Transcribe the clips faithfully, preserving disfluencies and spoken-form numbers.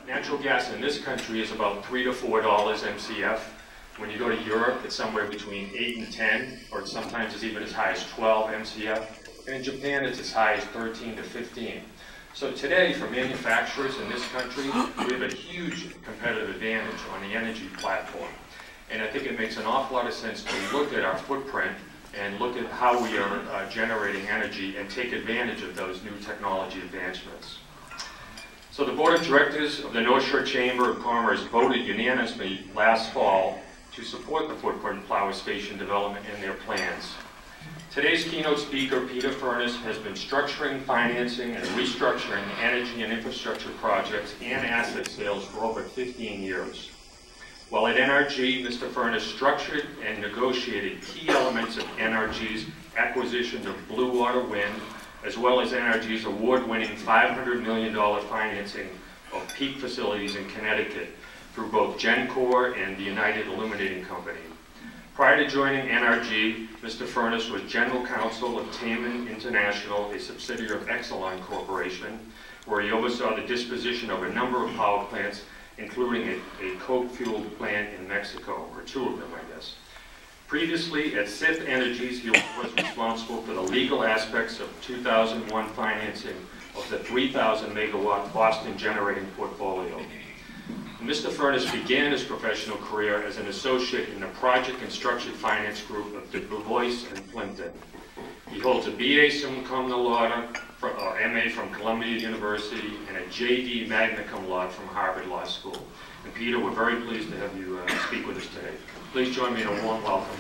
natural gas in this country is about three to four dollars M C F. When you go to Europe, it's somewhere between eight and ten, or sometimes it's even as high as twelve M C F. And in Japan, it's as high as thirteen to fifteen. So today, for manufacturers in this country, we have a huge competitive advantage on the energy platform. And I think it makes an awful lot of sense to look at our footprint and look at how we are uh, generating energy and take advantage of those new technology advancements. So the Board of Directors of the North Shore Chamber of Commerce voted unanimously last fall to support the footprint power station development in their plans. Today's keynote speaker, Peter Furniss, has been structuring, financing, and restructuring energy and infrastructure projects and asset sales for over fifteen years. While at N R G, Mister Furniss structured and negotiated key elements of N R G's acquisition of Bluewater Wind, as well as N R G's award-winning five hundred million dollar financing of peak facilities in Connecticut through both GenConn and the United Illuminating Company. Prior to joining N R G, Mister Furniss was General Counsel of Tamuín International, a subsidiary of Exelon Corporation, where he oversaw the disposition of a number of power plants, including a, a coke-fueled plant in Mexico, or two of them, I guess. Previously, at Sithe Energies, he was responsible for the legal aspects of two thousand one financing of the three thousand megawatt Boston generating portfolio. Mister Furniss began his professional career as an associate in the project and structured finance group of Debevoise Plimpton. He holds a B A summa cum laude, or M A from Columbia University, and a J D magna cum laude from Harvard Law School. And Peter, we're very pleased to have you uh, speak with us today. Please join me in a warm welcome.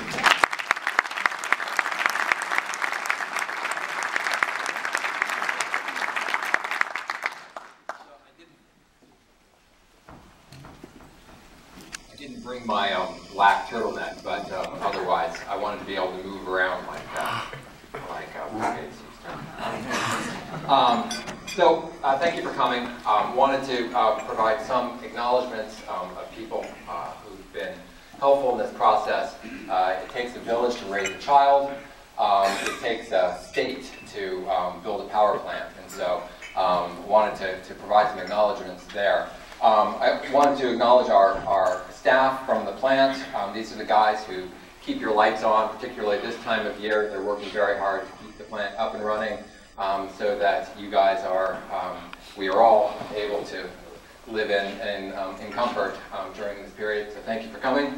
Bring my um, black turtleneck, but um, otherwise I wanted to be able to move around like uh, like uh, um, so uh, thank you for coming. Um, wanted to uh, provide some acknowledgments um, of people uh, who've been helpful in this process. Uh, it takes a village to raise a child. Um, it takes a state to um, build a power plant, and so um, wanted to, to provide some acknowledgments there. Um, I wanted to acknowledge our, our staff from the plant. Um, these are the guys who keep your lights on, particularly this time of year. They're working very hard to keep the plant up and running um, so that you guys are, um, we are all able to live in, in, um, in comfort um, during this period. So thank you for coming.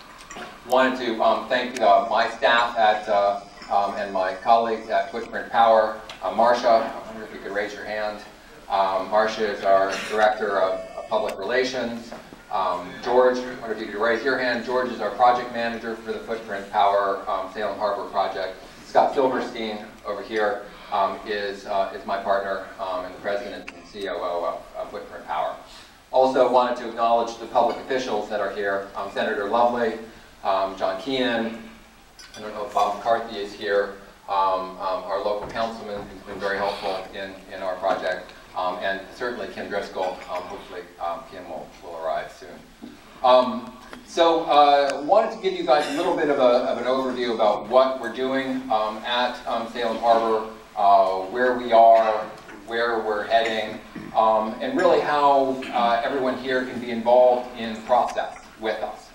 Wanted to um, thank uh, my staff at, uh, um, and my colleagues at Footprint Power. Uh, Marcia, I wonder if you could raise your hand. Um, Marcia is our Director of Public Relations. Um, George, I wonder if you could raise your hand. George is our project manager for the Footprint Power um, Salem Harbor project. Scott Silverstein over here um, is, uh, is my partner um, and the president and C O O of, of Footprint Power. Also wanted to acknowledge the public officials that are here. Um, Senator Lovely, um, John Keenan, I don't know if Bob McCarthy is here, um, um, our local councilman who's been very helpful in, in our project. Um, and certainly Kim Driscoll. Um, hopefully um, Kim will, will arrive soon. Um, so uh, wanted to give you guys a little bit of, a, of an overview about what we're doing um, at um, Salem Harbor, uh, where we are, where we're heading, um, and really how uh, everyone here can be involved in the process with us.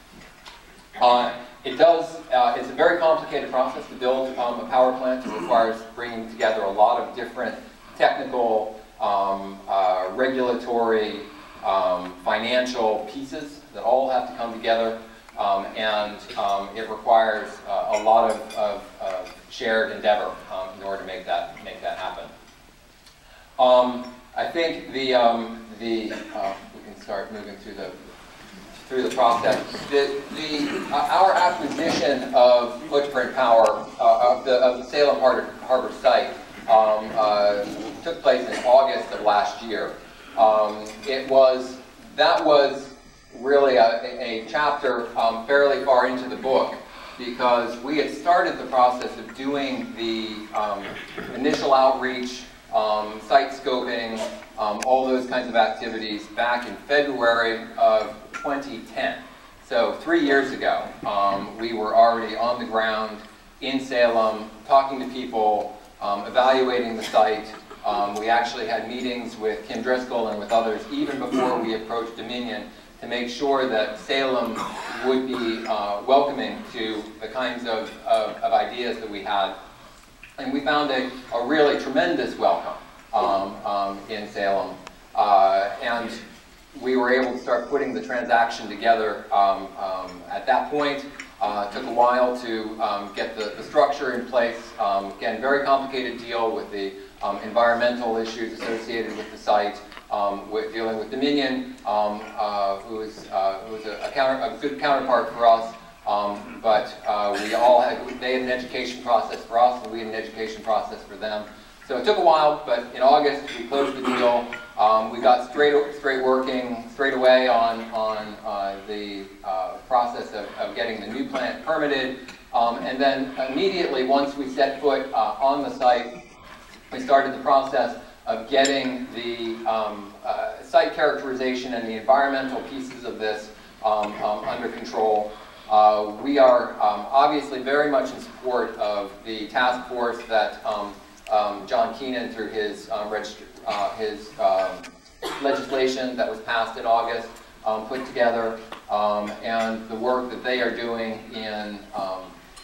Uh, it does, uh, it's a very complicated process to build um, a power plant. It requires bringing together a lot of different technical Um, uh, regulatory, um, financial pieces that all have to come together, um, and um, it requires uh, a lot of, of, of shared endeavor um, in order to make that make that happen. Um, I think the um, the uh, we can start moving through the through the process. The, the uh, our acquisition of Footprint Power uh, of the of the Salem Harbor, Harbor site. Um, uh, took place in August of last year. Um, it was, that was really a, a chapter um, fairly far into the book because we had started the process of doing the um, initial outreach, um, site scoping, um, all those kinds of activities back in February of twenty ten. So three years ago, um, we were already on the ground in Salem, talking to people, Um, evaluating the site, Um, we actually had meetings with Kim Driscoll and with others even before we approached Dominion to make sure that Salem would be uh, welcoming to the kinds of, of, of ideas that we had. And we found a, a really tremendous welcome um, um, in Salem. Uh, and we were able to start putting the transaction together um, um, at that point. Uh, it took a while to um, get the, the structure in place. Um, again, very complicated deal with the um, environmental issues associated with the site, um, with dealing with Dominion, um, uh, who is, uh, who is a, a, counter, a good counterpart for us. Um, but uh, we all had, they had an education process for us, and we had an education process for them. So it took a while, but in August we closed the deal. Um, we got straight straight working straight away on on uh, the uh, process of, of getting the new plant permitted, um, and then immediately once we set foot uh, on the site, we started the process of getting the um, uh, site characterization and the environmental pieces of this um, um, under control. Uh, we are um, obviously very much in support of the task force that um, um, John Keenan, through his, um, uh, his um, legislation that was passed in August, um, put together, um, and the work that they are doing in um,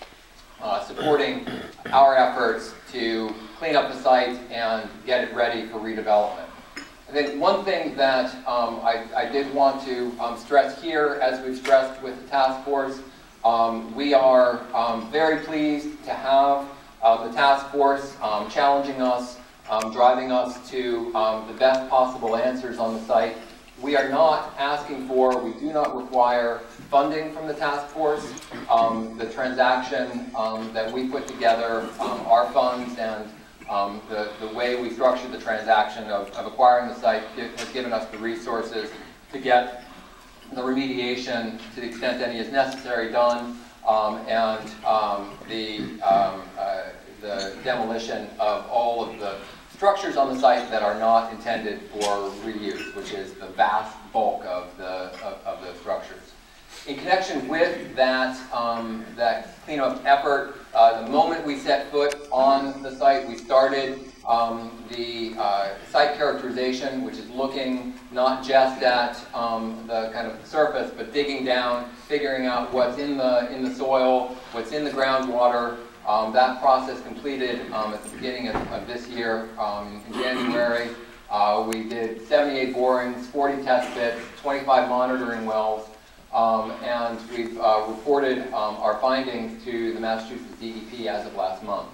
uh, supporting our efforts to clean up the site and get it ready for redevelopment. I think one thing that um, I, I did want to um, stress here, as we've stressed with the task force, um, we are um, very pleased to have uh, the task force um, challenging us, um, driving us to um, the best possible answers on the site. We are not asking for, we do not require funding from the task force. Um, the transaction um, that we put together, um, our funds and Um, the, the way we structured the transaction of, of acquiring the site has given us the resources to get the remediation, to the extent any is necessary, done, um, and um, the, um, uh, the demolition of all of the structures on the site that are not intended for reuse, which is the vast bulk of the, of, of the structures. In connection with that, um, that cleanup effort, uh, the moment we set foot on the site, we started um, the uh, site characterization, which is looking not just at um, the kind of surface, but digging down, figuring out what's in the in the soil, what's in the groundwater. Um, that process completed um, at the beginning of, of this year, um, in January. Uh, we did seventy-eight borings, forty test pits, twenty-five monitoring wells. Um, and we've uh, reported um, our findings to the Massachusetts D E P as of last month.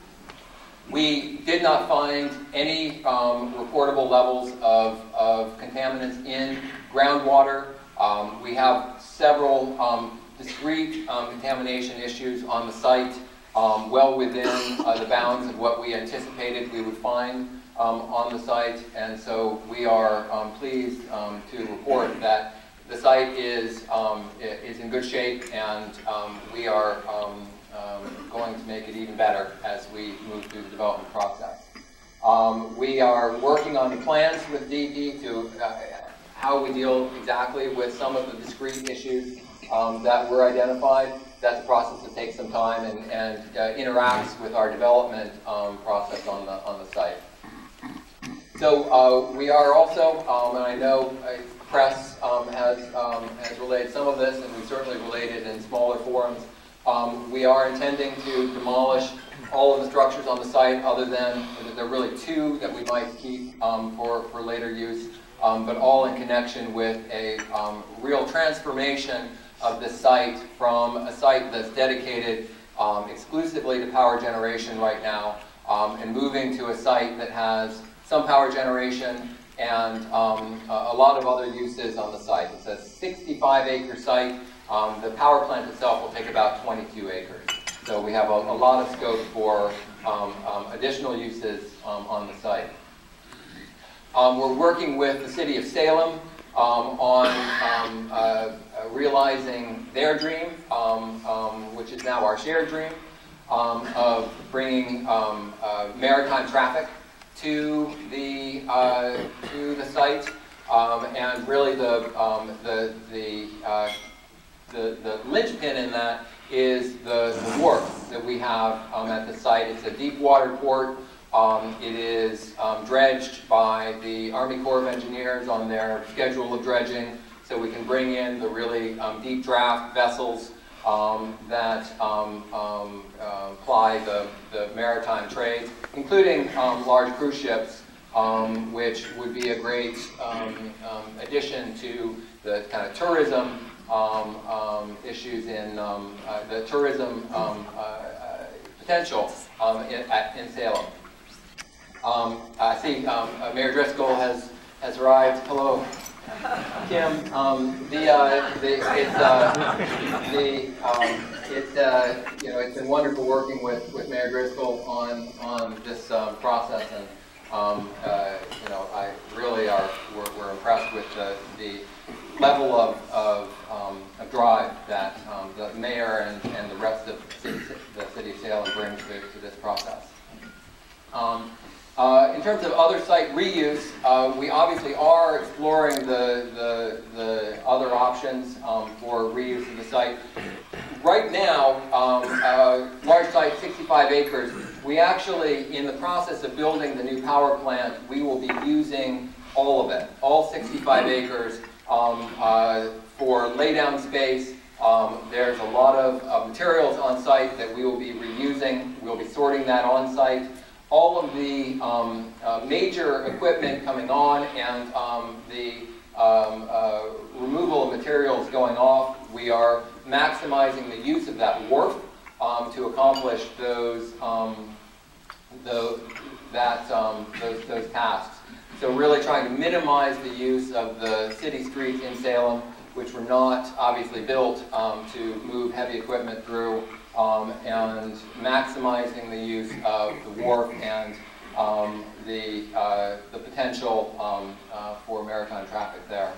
We did not find any um, reportable levels of, of contaminants in groundwater. Um, we have several um, discrete um, contamination issues on the site, um, well within uh, the bounds of what we anticipated we would find um, on the site, and so we are um, pleased um, to report that the site is, um, is in good shape, and um, we are um, um, going to make it even better as we move through the development process. Um, we are working on the plans with D E P to uh, how we deal exactly with some of the discrete issues um, that were identified. That's a process that takes some time and, and uh, interacts with our development um, process on the, on the site. So uh, we are also, um, and I know uh, press um, has, um, has relayed some of this, and we certainly related in smaller forums. Um, we are intending to demolish all of the structures on the site, other than, there are really two that we might keep um, for, for later use, um, but all in connection with a um, real transformation of the site from a site that's dedicated um, exclusively to power generation right now, um, and moving to a site that has some power generation and um, a lot of other uses on the site. It's a sixty-five acre site. Um, the power plant itself will take about twenty-two acres. So we have a, a lot of scope for um, um, additional uses um, on the site. Um, we're working with the city of Salem um, on um, uh, uh, realizing their dream, um, um, which is now our shared dream, um, of bringing um, uh, maritime traffic to the uh, to the site, um, and really the um, the the, uh, the the linchpin in that is the, the wharf that we have um, at the site. It's a deep water port Um, it is um, dredged by the Army Corps of Engineers on their schedule of dredging, so we can bring in the really um, deep draft vessels um, that um, um, uh, ply the, the maritime trades, including um, large cruise ships, um, which would be a great um, um, addition to the kind of tourism um, um, issues in um, uh, the tourism um, uh, uh, potential um, in, at, in Salem. Um, I see um, uh, Mayor Driscoll has, has arrived. Hello, Kim. Um, the, uh, the, it's, uh, the, um, it's, uh, you know, it's been wonderful working with, with Mayor Driscoll on, on this um, process, and um, uh, you know, I really are, we're, we're impressed with the, the level of, of, um, of drive that um, the mayor and, and the rest of the city, the city of Salem brings to, to this process. Um, Uh, in terms of other site reuse, uh, we obviously are exploring the, the, the other options um, for reuse of the site. Right now, um, uh, large site, sixty-five acres, we actually, in the process of building the new power plant, we will be using all of it, all sixty-five acres um, uh, for laydown space. Um, there's a lot of uh, materials on site that we will be reusing. We'll be sorting that on site. All of the um, uh, major equipment coming on and um, the um, uh, removal of materials going off, we are maximizing the use of that wharf um, to accomplish those, um, those, that, um, those, those tasks. So really trying to minimize the use of the city streets in Salem, which were not obviously built um, to move heavy equipment through. Um, and maximizing the use of the wharf and um, the, uh, the potential um, uh, for maritime traffic there.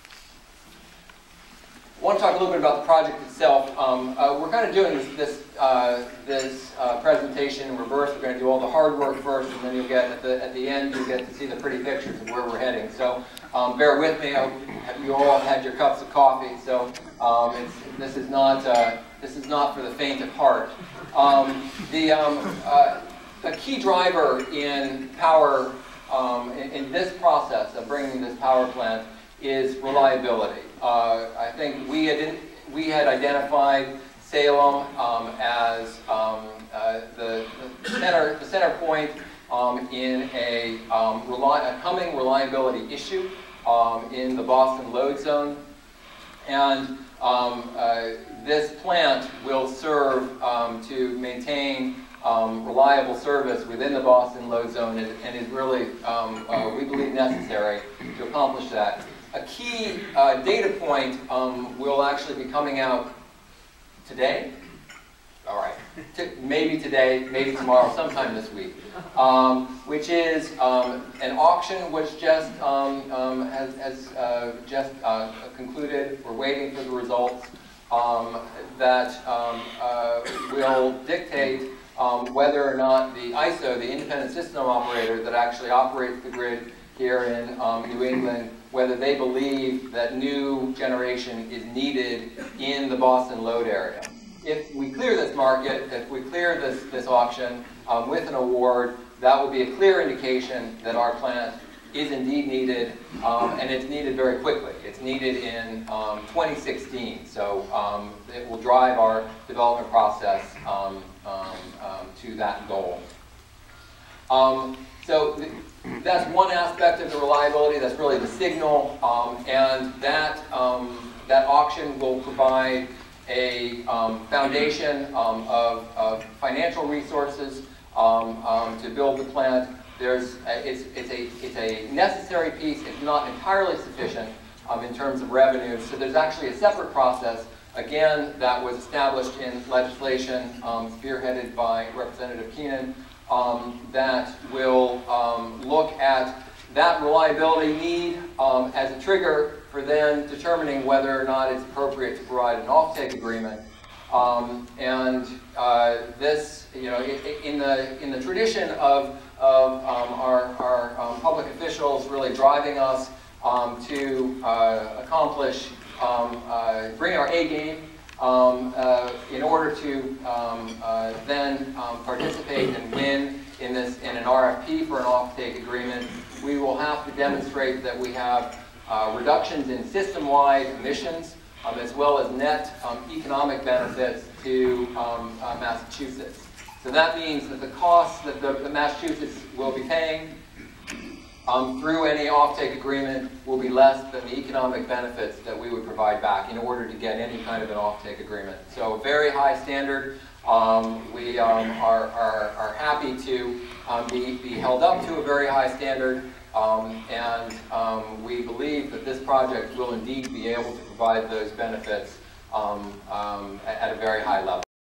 I want to talk a little bit about the project itself. Um, uh, we're kind of doing this, this, uh, this uh, presentation in reverse. We're going to do all the hard work first, and then you'll get, at the, at the end, you'll get to see the pretty pictures of where we're heading. So um, bear with me. I hope you all had your cups of coffee. So um, it's, this is not... Uh, This is not for the faint of heart. Um, the, um, uh, a key driver in power, um, in, in this process of bringing this power plant is reliability. Uh, I think we had, we had identified Salem um, as um, uh, the, the, center, the center point um, in a, um, reli a coming reliability issue um, in the Boston load zone. And um, uh, this plant will serve um, to maintain um, reliable service within the Boston load zone, and, and is really, um, uh, we believe, necessary to accomplish that. A key uh, data point um, will actually be coming out today. All right, T maybe today, maybe tomorrow, sometime this week, um, which is um, an auction which just um, um, has, has uh, just uh, concluded. We're waiting for the results um, that um, uh, will dictate um, whether or not the I S O, the independent system operator that actually operates the grid here in um, New England, whether they believe that new generation is needed in the Boston load area. If we clear this market, if we clear this, this auction um, with an award, that will be a clear indication that our plant is indeed needed, um, and it's needed very quickly. It's needed in um, twenty sixteen, so um, it will drive our development process um, um, um, to that goal. Um, so th that's one aspect of the reliability. That's really the signal, um, and that, um, that auction will provide a um, foundation um, of, of financial resources um, um, to build the plant. There's a, it's, it's, a, it's a necessary piece. It's not entirely sufficient um, in terms of revenue. So there's actually a separate process, again, that was established in legislation um, spearheaded by Representative Keenan um, that will um, look at that reliability need um, as a trigger for then determining whether or not it's appropriate to provide an offtake agreement. Um, and uh, this, you know, in the in the tradition of of um, our our um, public officials really driving us um, to uh, accomplish, um, uh, bring our A game um, uh, in order to um, uh, then um, participate and win in this in an R F P for an offtake agreement, we will have to demonstrate that we have uh, reductions in system-wide emissions, um, as well as net um, economic benefits to um, uh, Massachusetts. So that means that the costs that the, the Massachusetts will be paying um, through any offtake agreement will be less than the economic benefits that we would provide back in order to get any kind of an offtake agreement. So very high standard. Um, we um, are, are, are happy to um, be, be held up to a very high standard, um, and um, we believe that this project will indeed be able to provide those benefits um, um, at, at a very high level.